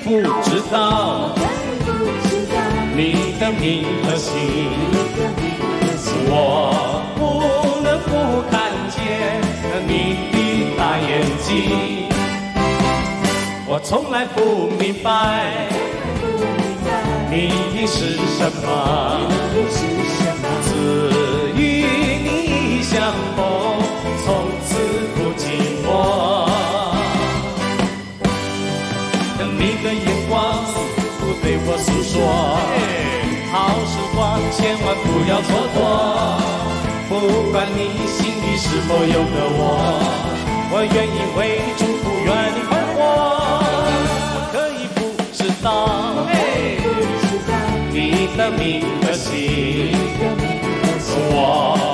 不知道你的名和姓，我不能不看见你的大眼睛。我从来不明白你是什么，只与你相逢，从此不寂寞。你的眼光不对我诉说，好时光千万不要蹉跎。不管你心里是否有个我愿意为祝福愿你快活。我可以不知道你的名和姓，我